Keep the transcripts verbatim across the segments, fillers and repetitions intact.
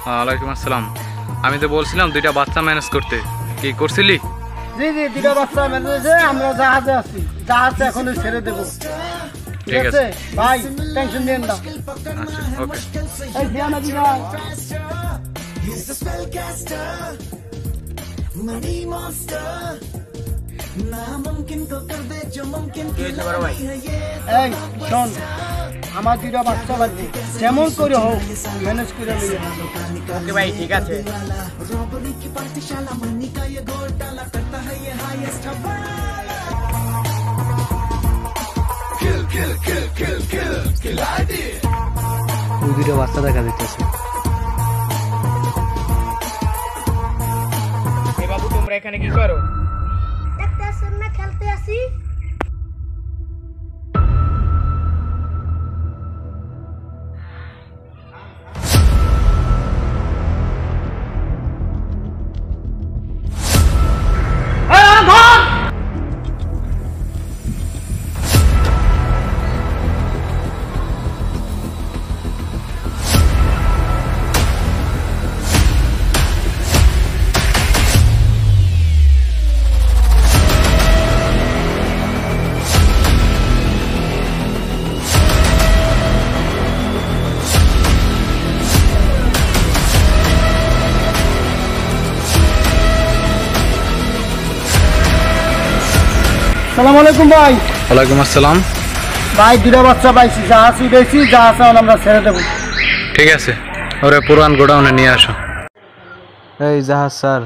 ওয়ালাইকুম আসসালাম। আমি তো বলছিলাম দুইটা বাচ্চা ম্যানেজ করতে, কি করছিলি? জি জি দুইটা বাচ্চা ম্যানেজ হয়েছে, আমরা জাহাজে আছি, জাহাজে এখন ছেড়ে দেবো। ঠিক আছে ভাই, টেনশন নিয়েন না। আচ্ছা ওকে। এই সিয়াম আদি ভাই, এই শোন, আমার দুইটা বাচ্চা লাগবে, যেমন করে হোক ম্যানেজ করে নিয়ে। ওকে ভাই ঠিক আছে। ওই দুইটা বাচ্চা দেখা যাইতেছে। এই বাবু তোমরা এখানে কি করো? দেখতে আসেন না, খেলতে আসি। আসসালামু আলাইকুম ভাই। ওয়ালাইকুম আসসালাম। ভাই দুটা বাচ্চা পাইছি, জাহাজ উঠেছি, জাহাজ আমরা ছেড়ে দেবো। ঠিক আছে, ওরে পুরান গোডাউনে নিয়ে আসো। এই জাহাজ স্যার।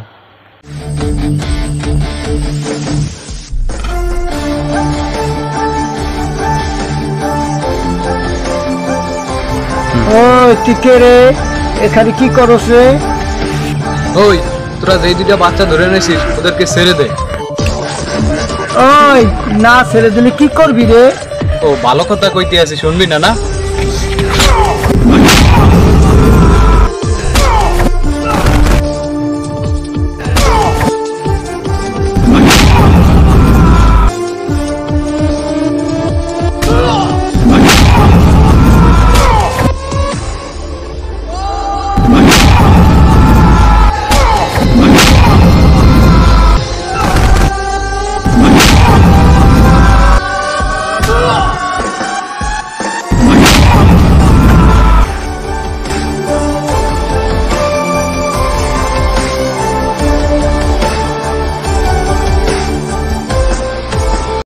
ওই টিকে রে, এখানে কি করছ রে? ওই তোরা যেই দুইটা বাচ্চা ধরে এনেছিস ওদেরকে ছেড়ে দে। ওই না ছেড়ে দিলে কি করবি রে? ও ভালো কথা কইতে আছি, শুনবি না? না